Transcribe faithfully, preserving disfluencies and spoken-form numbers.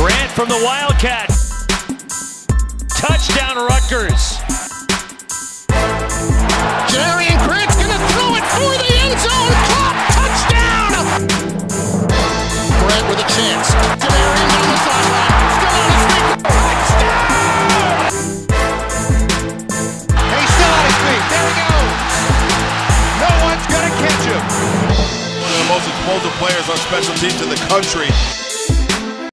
Grant from the Wildcats. Touchdown, Rutgers. Jarian Grant's gonna throw it for the end zone. Clock, touchdown! Grant with a chance. Jarian down the sideline. Still on his feet. Touchdown! He's still on his feet. There he goes. No one's gonna catch him. One of the most explosive players on special teams in the country.